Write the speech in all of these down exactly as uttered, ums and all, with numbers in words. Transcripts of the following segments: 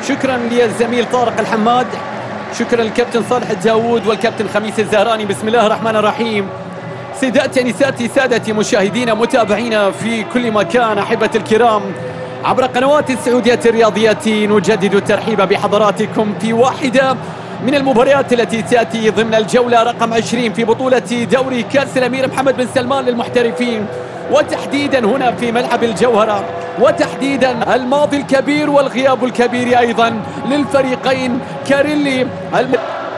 شكرا للزميل طارق الحماد، شكرا للكابتن صالح الداوود والكابتن خميس الزهراني. بسم الله الرحمن الرحيم. سيداتي نساتي سادتي مشاهدينا متابعينا في كل مكان، أحبة الكرام عبر قنوات السعودية الرياضية، نجدد الترحيب بحضراتكم في واحدة من المباريات التي تأتي ضمن الجولة رقم عشرين في بطولة دوري كأس الأمير محمد بن سلمان للمحترفين، وتحديدا هنا في ملعب الجوهرة، وتحديدا الماضي الكبير والغياب الكبير أيضا للفريقين كاريلي الم...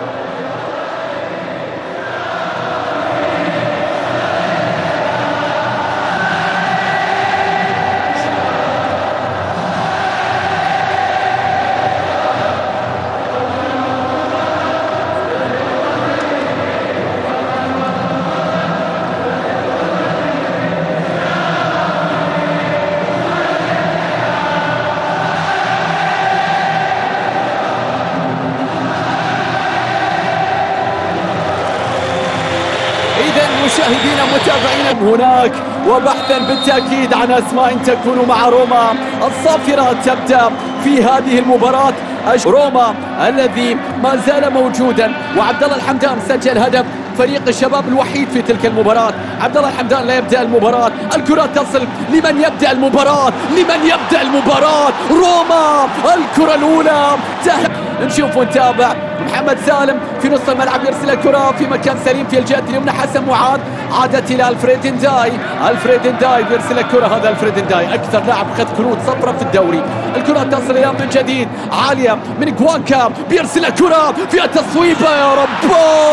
مشاهدينا متابعينا هناك، وبحثا بالتأكيد عن أسماء تكون مع روما الصافرة تبدأ في هذه المباراة. روما الذي ما زال موجودا، وعبد الله الحمدان سجل هدف فريق الشباب الوحيد في تلك المباراة. عبد الله الحمدان لا يبدأ المباراة، الكرة تصل لمن يبدأ المباراة، لمن يبدأ المباراة روما. الكرة الأولى نشوف ونتابع محمد سالم في نص الملعب يرسل الكرة في مكان سليم في الجهة اليمنى. حسن معاذ عادت إلى الفريد نداي، الفريد نداي يرسل الكرة، هذا الفريد نداي أكثر لاعب خذ كروت صفراء في الدوري. الكرة تصل إلى من جديد عالية من كوانكا، بيرسل الكرة فيها تصويبة، يا رب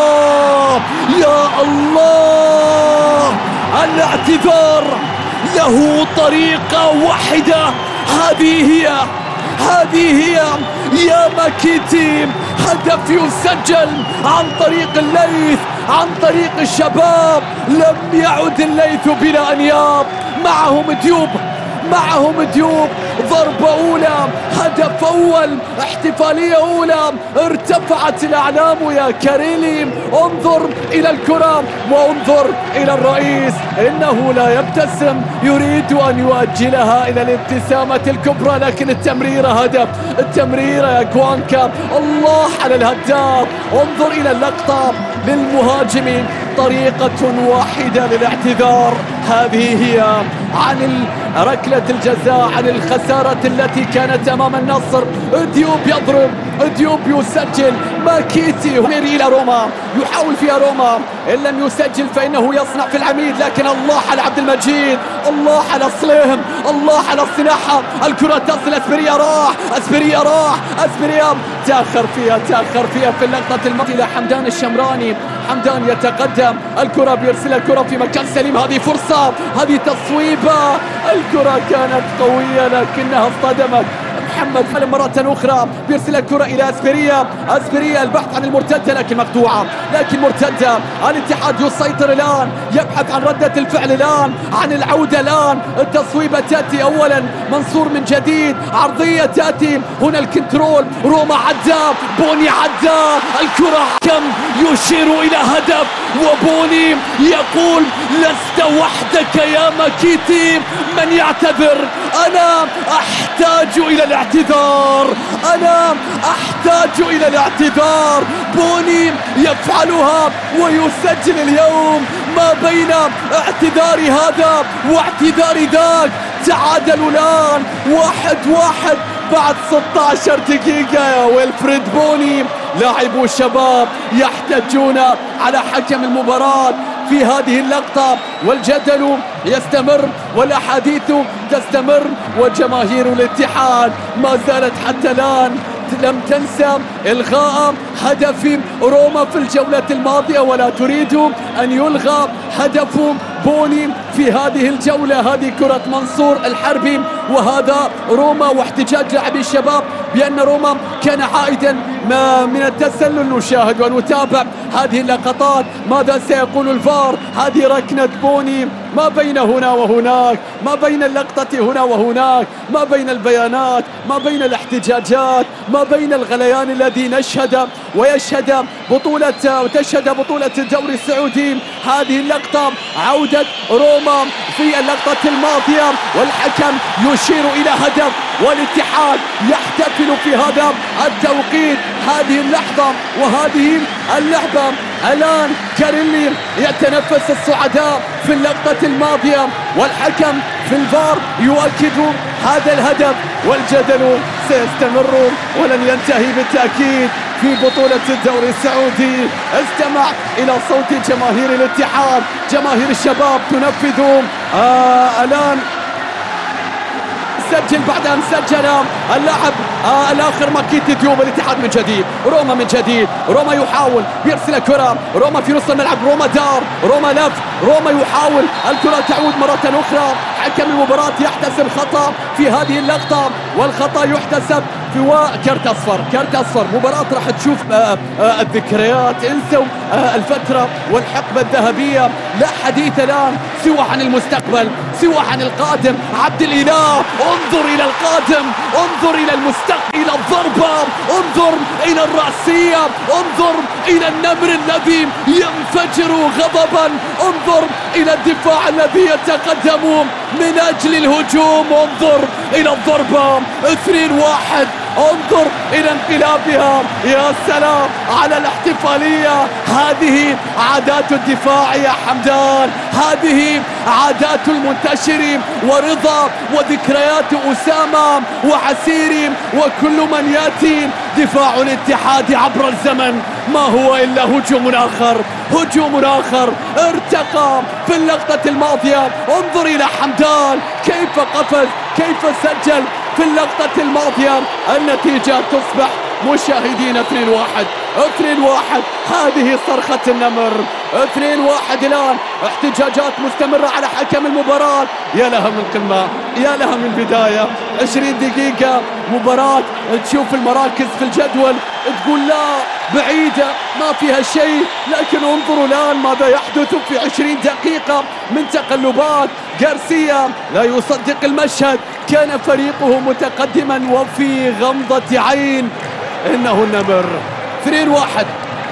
يا الله. الاعتذار له طريقة واحدة، هذه هي هذه هي يا ماكيتي. هدف يسجل عن طريق الليث، عن طريق الشباب. لم يعد الليث بلا أنياب، معهم ديوب معهم ديوب. ضربة أولى، هدف أول، احتفالية أولى، ارتفعت الأعلام يا كاريلي. انظر إلى الكرة وانظر إلى الرئيس، إنه لا يبتسم، يريد أن يؤجلها إلى الابتسامة الكبرى، لكن التمريرة هدف، التمريرة يا كوانكا. الله على الهداف. انظر إلى اللقطة للمهاجمين، طريقة واحدة للاعتذار، هذه هي عن ركلة الجزاء، عن الخسارة التي كانت أمام النصر. ديوب يضرب، ديوب يسجل، ماكيتي إلى روما، يحاول فيها روما، إن لم يسجل فإنه يصنع في العميد، لكن الله على عبد المجيد، الله على صليهم، الله على الصناعة. الكرة تصل، أسبريا راح، أسبريا راح، أسبريا تأخر فيها تأخر فيها في اللقطة الماضية إلى حمدان الشمراني. حمدان يتقدم، الكرة بيرسل الكرة في مكان سليم، هذه فرصة، هذه تصويبة. الكرة كانت قوية لكنها اصطدمت. محمد مرة أخرى بيرسل الكرة إلى أسبريا، أسبريا البحث عن المرتدة لكن مقطوعة، لكن مرتدة. الاتحاد يسيطر الآن، يبحث عن ردة الفعل الآن، عن العودة الآن. التصويبة تأتي أولا، منصور من جديد، عرضية تأتي، هنا الكنترول، روما عدى، بوني عدى، الكرة كم يشير إلى هدف، وبوني يقول لست وحدك يا ماكيتي. من يعتذر؟ أنا أحتاج إلى الاعتذار، أنا أحتاج إلى الاعتذار. بوني يفعلها ويسجل اليوم. ما بين اعتذار هذا واعتذار ذاك تعادلوا الآن واحد واحد بعد ستة عشر دقيقة. يا ويلفريد بوني، لاعبو الشباب يحتجون على حكم المباراة في هذه اللقطة، والجدل يستمر والأحاديث تستمر، وجماهير الاتحاد ما زالت حتى الآن لم تنسى إلغاء هدف روما في الجولة الماضية، ولا تريد أن يلغى هدف بوني في هذه الجولة. هذه كرة منصور الحربي، وهذا روما واحتجاج لاعبي الشباب بأن روما كان عائدا ما من التسلل. نشاهد ونتابع هذه اللقطات، ماذا سيقول الفار؟ هذه ركنة بوني ما بين هنا وهناك، ما بين اللقطة هنا وهناك، ما بين البيانات، ما بين الاحتجاجات، ما بين الغليان الذي نشهد ويشهد بطولة وتشهد بطولة الدوري السعودي. هذه اللقطة عودة روما في اللقطة الماضية والحكم يشير إلى هدف والاتحاد يحتفل في هذا التوقيت. هذه اللحظة وهذه اللعبة الآن كاريلي يتنفس السعداء في اللقطة الماضية والحكم في الفار يؤكد هذا الهدف، والجدل سيستمر ولن ينتهي بالتأكيد في بطولة الدوري السعودي. استمع إلى صوت جماهير الاتحاد، جماهير الشباب تنفذ آه الآن. سجل بعد أن سجل اللاعب آه الآخر ماكيتي ديوب. الاتحاد من جديد، روما من جديد، روما يحاول بيرسل كرة، روما في نص الملعب، روما دار، روما لف، روما يحاول، الكرة تعود مرة أخرى. حكم المباراة يحتسب خطأ في هذه اللقطة والخطأ يحتسب في كرت أصفر، كرت أصفر. مباراة راح تشوف آه آه الذكريات، انسوا آه الفترة والحقبة الذهبية، لا حديث الآن سوى عن المستقبل، سوى عن القادم. عبد الإله انظر إلى القادم، انظر إلى المستقبل، إلى الضربة، انظر إلى الرأسية، انظر إلى النمر الذي ينفجر غضبا، انظر إلى الدفاع الذي يتقدم من أجل الهجوم، انظر إلى الضربة اثنين واحد، انظر إلى انقلابها. يا سلام على الاحتفالية. هذه عادات الدفاع يا حمدان، هذه عادات المنتشر ورضا وذكريات أسامة وعسيري وكل من يأتي. دفاع الاتحاد عبر الزمن ما هو إلا هجوم آخر، هجوم آخر ارتقى في اللقطة الماضية. انظر إلى حمدان كيف قفز، كيف سجل في اللقطة الماضية. النتيجة تصبح مشاهدين اثنين واحد، اثنين واحد. هذه صرخة النمر، اثنين واحد الآن. احتجاجات مستمرة على حكم المباراة. يا لها من قمة، يا لها من بداية. عشرين دقيقة مباراة، تشوف المراكز في الجدول تقول لا بعيدة ما فيها شيء، لكن انظروا الآن ماذا يحدث في عشرين دقيقة من تقلبات. غارسيا لا يصدق المشهد، كان فريقه متقدما وفي غمضة عين إنه النمر. اثنين واحد،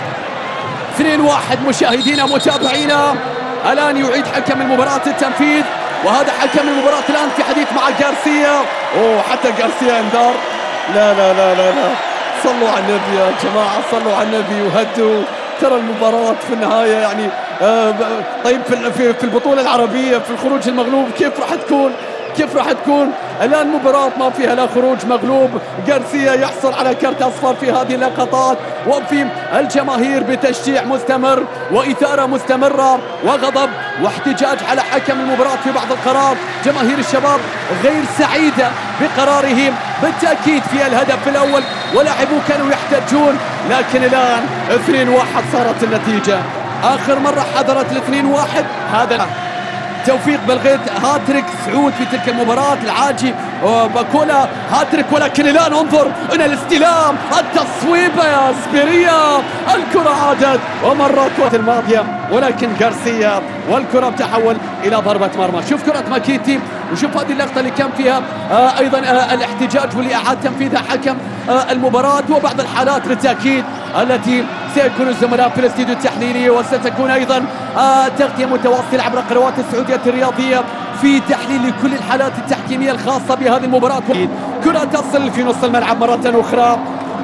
اثنين واحد مشاهدينا متابعينا. الآن يعيد حكم المباراة التنفيذ، وهذا حكم المباراة الآن في حديث مع غارسيا. أوه حتى غارسيا انذار. لا لا لا لا لا، صلوا على النبي يا جماعة، صلوا على النبي وهدوا. ترى المباراة في النهاية يعني آه طيب في في البطولة العربية في الخروج المغلوب كيف راح تكون؟ كيف راح تكون؟ الآن مباراة ما فيها لا خروج مغلوب. غارسيا يحصل على كرت أصفر في هذه اللقطات، وفي الجماهير بتشجيع مستمر وإثارة مستمرة وغضب واحتجاج على حكم المباراة في بعض القرار. جماهير الشباب غير سعيدة بقرارهم بالتأكيد في الهدف الأول، ولاعبو كانوا يحتجون، لكن الآن اثنين واحد صارت النتيجة. آخر مرة حضرت الاثنين واحد هذا توفيق بلغيت هاتريك سعود في تلك المباراة. العاجي باكولا هاتريك، ولكن الآن انظر إلى الاستلام، التصويبة يا اسبيريا. الكرة عادت ومرت الماضية، ولكن غارسيا والكرة تحول إلى ضربة مرمى. شوف كرة ماكيتي، وشوف هذه اللقطة اللي كان فيها آه أيضا آه الاحتجاج واللي أعاد تنفيذها حكم آه المباراة، وبعض الحالات بالتأكيد التي سيكون الزملاء في الاستديو التحليلي، وستكون أيضا آه تغطية متواصلة عبر قنوات السعودية الرياضية في تحليل كل الحالات التحكيمية الخاصة بهذه المباراة. كرة تصل في نص الملعب مرة أخرى،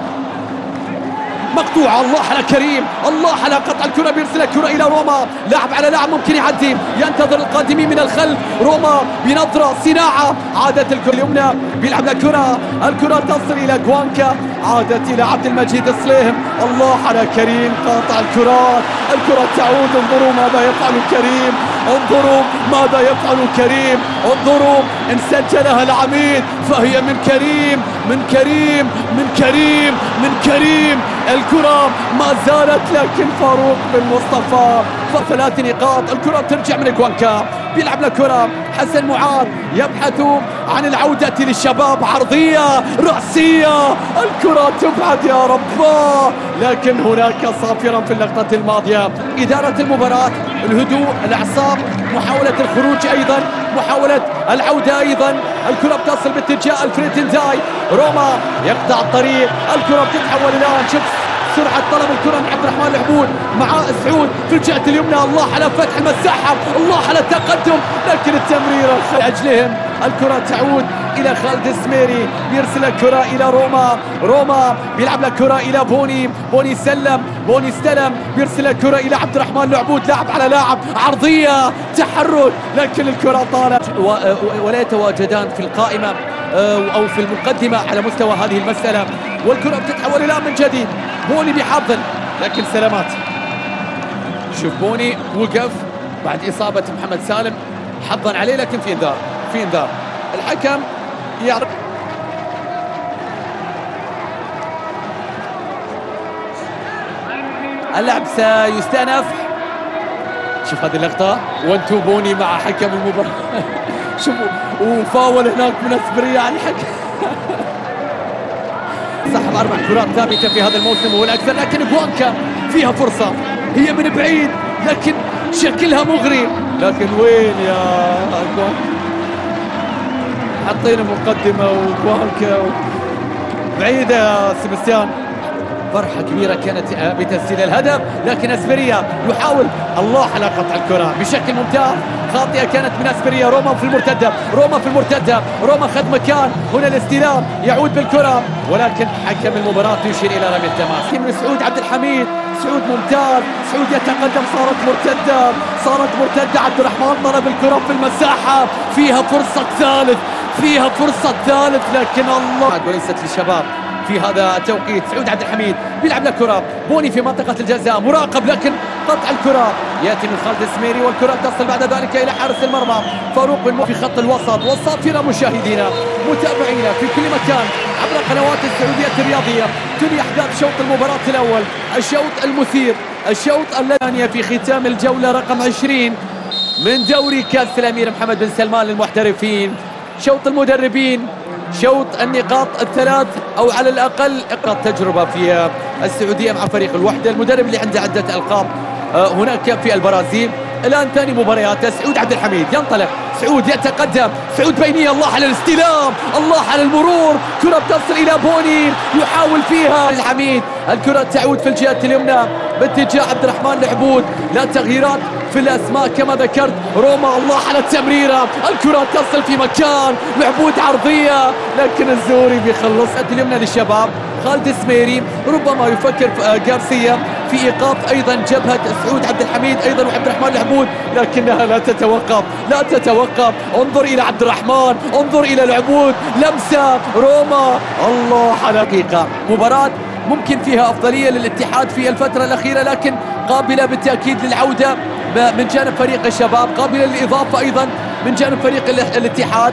مقطوعة. الله على كريم، الله على قطع الكرة، بيرسل الكرة إلى روما. لاعب على لاعب ممكن يعدي، ينتظر القادمين من الخلف. روما بنظرة صناعة، عادت الكرة اليمنى، بيلعب الكرة، الكرة تصل إلى كوانكا، عادت إلى عبد المجيد صليهم. الله على كريم قاطع الكرات، الكرة تعود. انظروا ماذا يفعل كريم، انظروا ماذا يفعل كريم، انظروا ان سجلها العميد فهي من كريم، من كريم، من كريم، من كريم. الكرة ما زالت، لكن فاروق بن مصطفى ثلاث نقاط. الكرة ترجع من كوانكا، بيلعب الكرة حسن معاذ، يبحث عن العودة للشباب، عرضية رأسية، الكرة تبعد يا رب، لكن هناك صافرا في اللقطة الماضية. إدارة المباراة الهدوء، الاعصاب، محاولة الخروج ايضا، محاولة العودة ايضا. الكرة بتصل باتجاه الفريد داي، روما يقطع الطريق، الكرة بتتحول الان. شوف سرعة طلب الكرة من عبد الرحمن العبود مع سعود في الجهة اليمنى. الله على فتح المساحة، الله على التقدم، لكن التمريرة لأجلهم. الكرة تعود إلى خالد السميري، بيرسل الكرة إلى روما، روما بيلعب الكرة إلى بوني، بوني سلم، بوني استلم، بيرسل الكرة إلى عبد الرحمن العبود، لاعب على لاعب، عرضية، تحرك، لكن الكرة طالت ولا يتواجدان في القائمة أو في المقدمة على مستوى هذه المسألة. والكرة بتتحول الآن من جديد، بوني بيحضن لكن سلامات. شوف بوني وقف بعد إصابة محمد سالم، حضن عليه لكن في انذار، في انذار. الحكم يعرف اللعب سيستأنف. شوف هذه اللقطة، وانتو بوني مع حكم المباراة. شوفوا وفاول هناك من اسبريا على الحكم. صاحب اربع كرات ثابته في هذا الموسم هو الاكثر، لكن بوانكا فيها فرصه، هي من بعيد لكن شكلها مغري، لكن وين يا بوانكا؟ حطينا مقدمه وبوانكا و... بعيده يا سبستيان. فرحة كبيرة كانت بتسجيل الهدف، لكن اسبريا يحاول الله على قطع الكرة بشكل ممتاز. خاطئة كانت من اسبريا. روما في المرتدة، روما في المرتدة، روما خذ مكان، هنا الاستلام، يعود بالكرة، ولكن حكم المباراة يشير إلى رمي التماس من سعود عبد الحميد. سعود ممتاز، سعود يتقدم، صارت مرتدة، صارت مرتدة. عبد الرحمن طلب الكرة في المساحة، فيها فرصة ثالث، فيها فرصة ثالث، لكن الله وليست للشباب في هذا التوقيت. سعود عبد الحميد بيلعب لكرة، بوني في منطقة الجزاء مراقب، لكن قطع الكرة ياتي من خالد السميري، والكرة تصل بعد ذلك إلى حارس المرمى فاروق بن في خط الوسط. والصافرة مشاهدينا متابعينا في كل مكان عبر قنوات السعودية الرياضية، تلي أحداث شوط المباراة الأول، الشوط المثير، الشوط الثاني في ختام الجولة رقم عشرين من دوري كأس الأمير محمد بن سلمان للمحترفين. شوط المدربين، شوط النقاط الثلاث او على الاقل تجربه في السعوديه مع فريق الوحده، المدرب اللي عنده عده القاب هناك في البرازيل. الان ثاني مبارياته. سعود عبد الحميد ينطلق، سعود يتقدم، سعود بينيه، الله على الاستلام، الله على المرور، كره بتصل الى بوني يحاول فيها الحميد. الكره تعود في الجهه اليمنى باتجاه عبد الرحمن العبود. لا تغييرات في الاسماء كما ذكرت. روما الله على التمريره، الكره تصل في مكان، العبود عرضيه، لكن الزوري بيخلص. اليمنى للشباب، خالد السميري ربما يفكر غارسيا في ايقاف ايضا جبهه سعود عبد الحميد ايضا وعبد الرحمن العبود، لكنها لا تتوقف، لا تتوقف. انظر الى عبد الرحمن، انظر الى العبود، لمسه روما، الله على دقيقه. مباراه ممكن فيها افضليه للاتحاد في الفتره الاخيره، لكن قابله بالتاكيد للعوده من جانب فريق الشباب، قابله للاضافه ايضا من جانب فريق الاتحاد.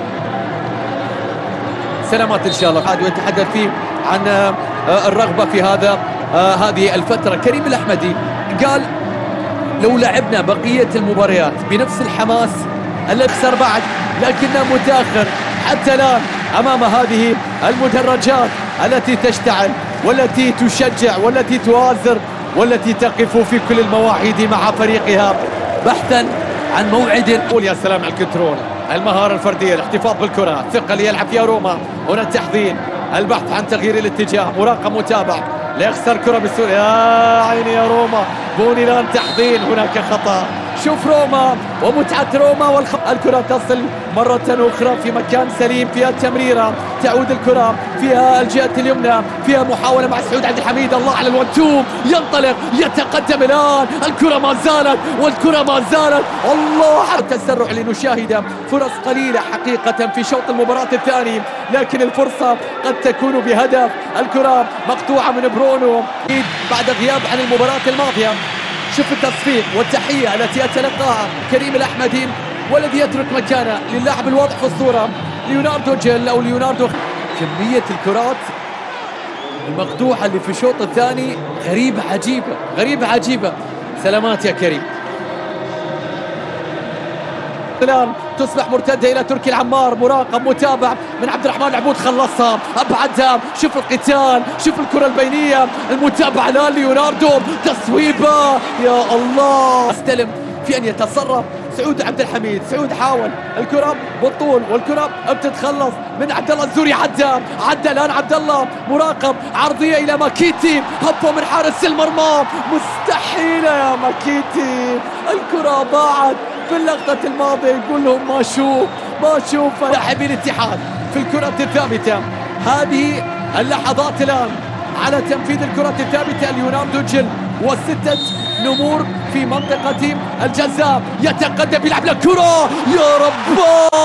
سلامات ان شاء الله. عاد ويتحدث فيه عن الرغبه في هذا هذه الفتره. كريم الاحمدي قال لو لعبنا بقيه المباريات بنفس الحماس اللي خسر بعد، لكننا متاخر حتى الان امام هذه المدرجات التي تشتعل والتي تشجع والتي توازر والتي تقف في كل المواعيد مع فريقها بحثا عن موعد. قول يا سلام على الكنترول، المهارة الفردية، الاحتفاظ بالكرة، ثقة يلعب فيها روما. هنا التحضير، البحث عن تغيير الاتجاه، مراقب متابع، لا يخسر كرة بالسهولة. يا عيني يا روما، بوني الان تحضير، هناك خطأ. شوف روما ومتعة روما، والكرة تصل مرة أخرى في مكان سليم، فيها التمريرة، تعود الكرة فيها الجهة اليمنى، فيها محاولة مع سعود عبد الحميد، الله على الوانتوم، ينطلق، يتقدم الآن، الكرة ما زالت، والكرة ما زالت، الله على التسرع لنشاهد فرص قليلة حقيقة في شوط المباراة الثاني، لكن الفرصة قد تكون بهدف. الكرة مقطوعة من برونو بعد غياب عن المباراة الماضية. شوف التصفيق والتحية التي يتلقاها كريم الأحمدي، والذي يترك مكانه للاعب الواضح في الصورة ليوناردو جيل أو ليوناردو. كمية الكرات المقطوعة اللي في الشوط الثاني غريبة عجيبة، غريبة عجيبة. سلامات يا كريم. الآن تصبح مرتدة إلى تركي العمار، مراقب متابع من عبد الرحمن العبود، خلصها، أبعدها، شوف القتال، شوف الكرة البينية، المتابعة الآن ليوناردو، تصويبة، يا الله. استلم في أن يتصرف سعود عبد الحميد. سعود حاول الكرة بالطول والكرة بتتخلص من عبد الله الزوري. عدى عدى الآن عبد الله مراقب، عرضية إلى ماكيتي، هبة من حارس المرمى، مستحيلة يا ماكيتي. الكرة ضاعت في اللقطة الماضية. يقول لهم ما شوف ما شوف لاعبي الاتحاد في الكرة الثابتة. هذه اللحظات الآن على تنفيذ الكرة الثابتة. ليوناردو جيل وستة نمور في منطقة الجزاء، يتقدم يلعب الكرة. يا رب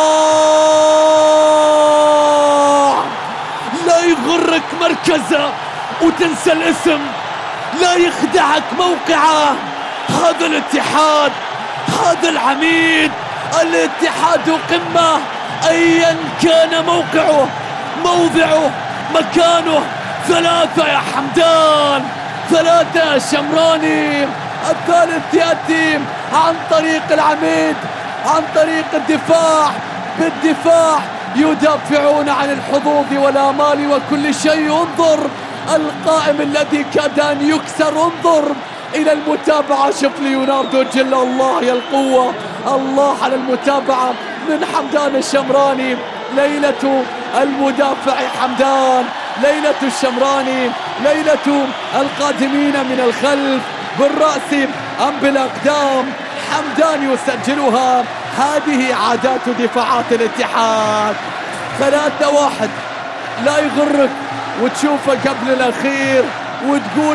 لا يغرك مركزه وتنسى الاسم، لا يخدعك موقعه. هذا الاتحاد، هذا العميد. الاتحاد قمة أيا كان موقعه، موضعه، مكانه. ثلاثة يا حمدان، ثلاثة شمراني. الثالث يأتي عن طريق العميد، عن طريق الدفاع. بالدفاع يدافعون عن الحظوظ والآمال وكل شيء. انظر القائم الذي كاد أن يكسر، انظر إلى المتابعة. شوف ليوناردو جيل، الله يا القوة، الله على المتابعة من حمدان الشمراني. ليلة المدافع حمدان، ليلة الشمراني، ليلة القادمين من الخلف بالرأس أم بالأقدام. حمدان يسجلها. هذه عادات دفاعات الاتحاد. ثلاثة واحد، لا يغرك وتشوفه قبل الأخير وتقول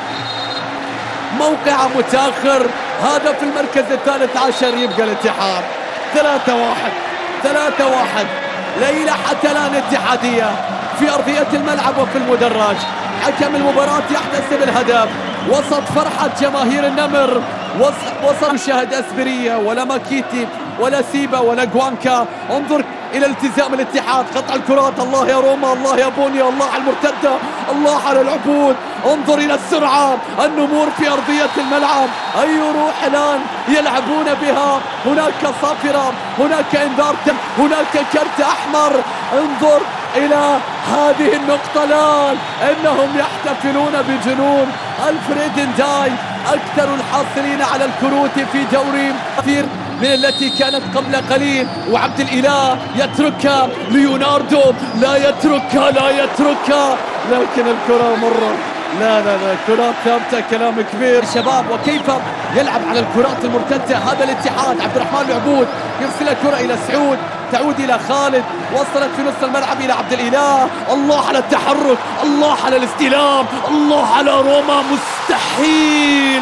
موقع متأخر. هذا في المركز الثالث عشر يبقى الاتحاد. ثلاثة واحد، ثلاثة واحد. ليلة حتى الآن اتحادية في أرضية الملعب وفي المدرج. حكم المباراة يحتسب الهدف وسط فرحة جماهير النمر، وسط مشاهد أسبرية ولا ماكيتي ولا سيبا ولا جوانكا. انظر إلى التزام الاتحاد، قطع الكرات. الله يا روما، الله يا بونيا، الله على المرتدة، الله على العبود. انظر إلى السرعة، النمور في أرضية الملعب. أي روح الآن يلعبون بها. هناك صافرة، هناك انذار، هناك كرت أحمر. انظر إلى هذه النقطة الآن، إنهم يحتفلون بجنون. ألفريد نداي أكثر الحاصلين على الكروت في دوري كثير من التي كانت قبل قليل. وعبد الإله يتركها. ليوناردو لا يتركها، لا يتركها، لكن الكرة مرة. لا لا لا، كرات ثابتة، كلام كبير. شباب وكيف يلعب على الكرات المرتدة هذا الاتحاد. عبد الرحمن العبود يرسل الكرة إلى سعود، تعود إلى خالد، وصلت في نص الملعب إلى عبد الإله. الله على التحرك، الله على الاستلام، الله على روما. مستحيل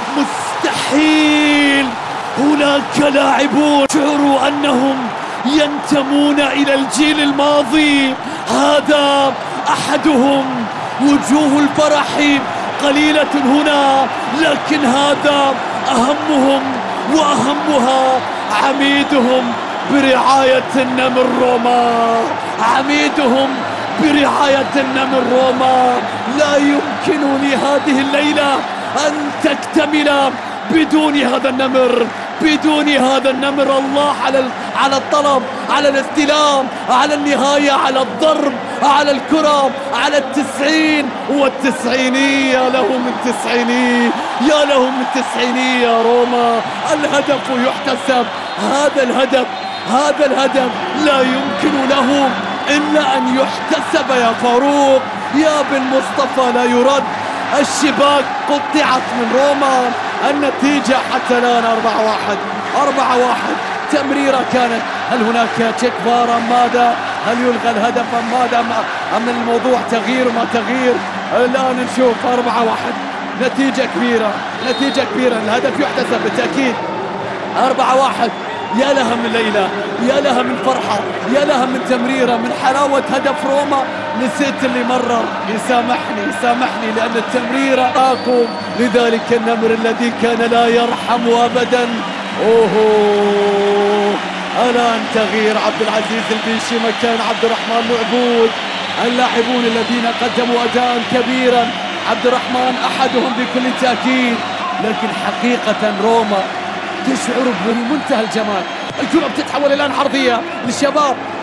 مستحيل. هناك لاعبون شعروا أنهم ينتمون إلى الجيل الماضي. هذا أحدهم. وجوه الفرح قليلة هنا، لكن هذا أهمهم وأهمها. عميدهم برعاية النمر روما، عميدهم برعاية النمر روما. لا يمكن لهذه الليلة أن تكتمل بدون هذا النمر، بدون هذا النمر. الله على على الطلب، على الاستلام، على النهاية، على الضرب، على الكرة، على التسعين والتسعينية. يا لهم التسعينية، يا لهم التسعينية يا روما. الهدف يحتسب. هذا الهدف، هذا الهدف لا يمكن له إلا أن يحتسب يا فاروق، يا بن مصطفى. لا يرد. الشباك قطعت من روما. النتيجة حتى الآن أربعة واحد، أربعة واحد. تمريرة كانت. هل هناك تشيك فار أم ماذا؟ هل يلغى الهدف أم ماذا؟ أم الموضوع تغيير وما تغيير؟ الآن نشوف. أربعة واحد، نتيجة كبيرة، نتيجة كبيرة. الهدف يحتسب بالتأكيد. أربعة واحد. يا لها من ليلة، يا لها من فرحة، يا لها من تمريرة، من حلاوة هدف روما. نسيت اللي مرر، يسامحني يسامحني لأن التمريرة أقوم. لذلك النمر الذي كان لا يرحم أبدا. أوه، الآن تغيير. عبد العزيز البيشي مكان عبد الرحمن العبود. اللاعبون الذين قدموا أداء كبيرا، عبد الرحمن أحدهم بكل تأكيد. لكن حقيقة روما تشعر بمنتهى الجمال. الكرة بتتحول الآن عرضية للشباب.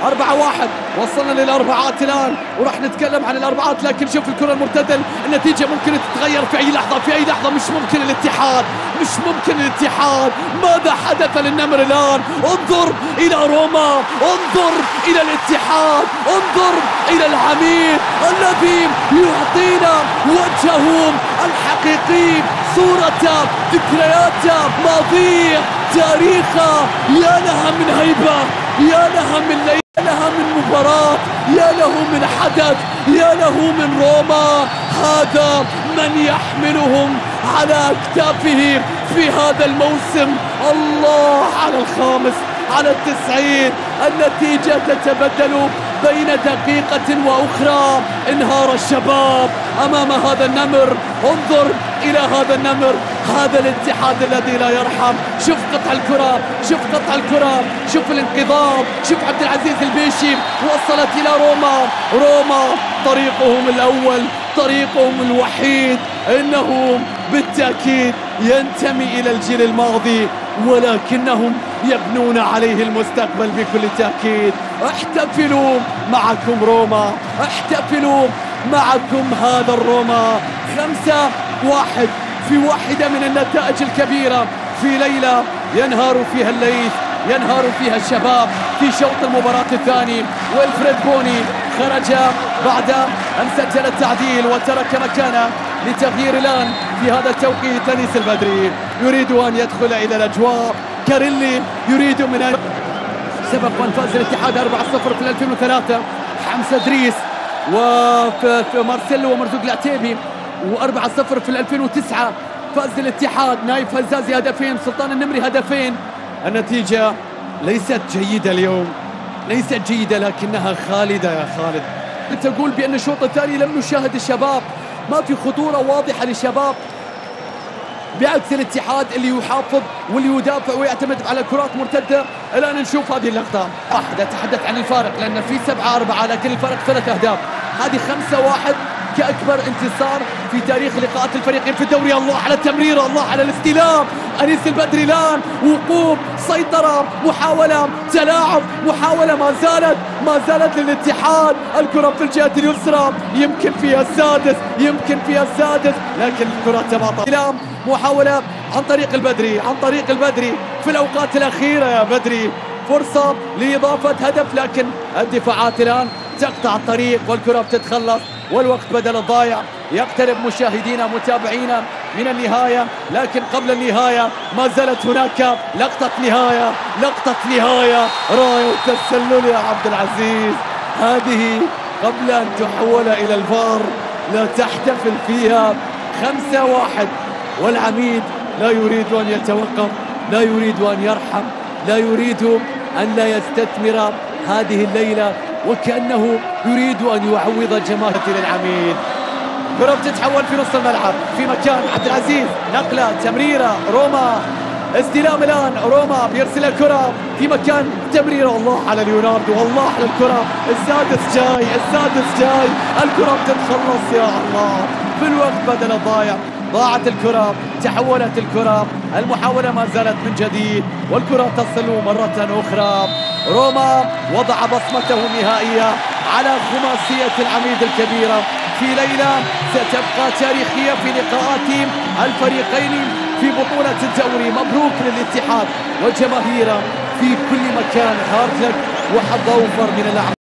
أربعة واحد. وصلنا للأربعات الآن وراح نتكلم عن الأربعات، لكن شوف الكرة المرتدة، النتيجة ممكن تتغير في أي لحظة، في أي لحظة. مش ممكن الاتحاد، مش ممكن الاتحاد. ماذا حدث للنمر الآن؟ انظر إلى روما، انظر إلى الاتحاد، انظر إلى العميد الذي يعطينا وجههم الحقيقي، صورة، ذكريات، ماضيه، تاريخه. يا لها من هيبة، يا لها من ليلة، يا لها من مباراة، يا له من حدث، يا له من روما. هذا من يحملهم على أكتافه في هذا الموسم. الله على الخامس، على التسعين. النتيجة تتبدل بين دقيقة وأخرى. انهار الشباب أمام هذا النمر. انظر إلى هذا النمر، هذا الاتحاد الذي لا يرحم. شوف قطع الكرة، شوف قطع الكرة، شوف الانقضاض، شوف عبد العزيز البيشي. وصلت إلى روما. روما طريقهم الأول، طريقهم الوحيد، إنه بالتأكيد ينتمي إلى الجيل الماضي، ولكنهم يبنون عليه المستقبل بكل تأكيد. احتفلوا معكم روما، احتفلوا معكم هذا الروما. خمسة واحد في واحدة من النتائج الكبيرة، في ليلة ينهار فيها الليث، ينهار فيها الشباب في شوط المباراة الثاني. ويلفريد بوني خرج بعد أن سجل التعديل وترك مكانه لتغيير الآن في هذا التوقيت أنيس البدري. يريد أن يدخل إلى الأجواء. كاريلي يريد من أن سبق وأن فاز الاتحاد أربعة صفر في ألفين وثلاثة. حمزة إدريس ومارسيلو ومرزوق العتيبي. وأربعة صفر في ألفين وتسعة فاز الاتحاد، نايف هزازي هدفين، سلطان النمري هدفين. النتيجة ليست جيدة اليوم، ليست جيدة، لكنها خالدة يا خالد. تقول بأن الشوط الثاني لم نشاهد الشباب، ما في خطورة واضحة للشباب، بعكس الاتحاد اللي يحافظ واللي يدافع ويعتمد على كرات مرتدة. الآن نشوف هذه اللقطة. واحد أتحدث عن الفارق لأن في سبعة أربعة، لكن الفارق ثلاث أهداف. هذه خمسة واحد كأكبر انتصار في تاريخ لقاءات الفريقين في الدوري. الله على التمريرة، الله على الاستلام. أنيس البدري الآن وقوف، سيطرة، محاولة، تلاعب، محاولة ما زالت ما زالت للاتحاد. الكرة في الجهة اليسرى، يمكن فيها السادس، يمكن فيها السادس، لكن الكرة تباطأ. استلام، محاولة عن طريق البدري، عن طريق البدري في الأوقات الأخيرة يا بدري. فرصة لإضافة هدف، لكن الدفاعات الآن تقطع الطريق والكرة بتتخلص والوقت بدل الضايع. يقترب مشاهدينا متابعينا من النهاية، لكن قبل النهاية ما زالت هناك لقطة نهاية، لقطة نهاية. راية التسلل يا عبد العزيز، هذه قبل أن تحول إلى الفار لا تحتفل فيها. خمسة واحد، والعميد لا يريد أن يتوقف، لا يريد أن يرحم، لا يريد أن لا يستثمر هذه الليلة، وكأنه يريد أن يعوض جماهير العميد. كرة بتتحول في نص الملعب في مكان عبد العزيز، نقلة، تمريرة، روما استلام الآن. روما بيرسل الكرة في مكان تمريرة. الله على ليوناردو، الله على الكرة. السادس جاي، السادس جاي. الكرة بتتخلص يا الله في الوقت بدل الضايع. ضاعت الكرة، تحولت الكرة. المحاولة ما زالت من جديد والكرة تصل مرة أخرى. روما وضع بصمته النهائية على خماسية العميد الكبيرة في ليلة ستبقى تاريخية في لقاءات الفريقين في بطولة الدوري. مبروك للاتحاد وجماهيره في كل مكان. هارد لك وحظ أوفر من اللعب.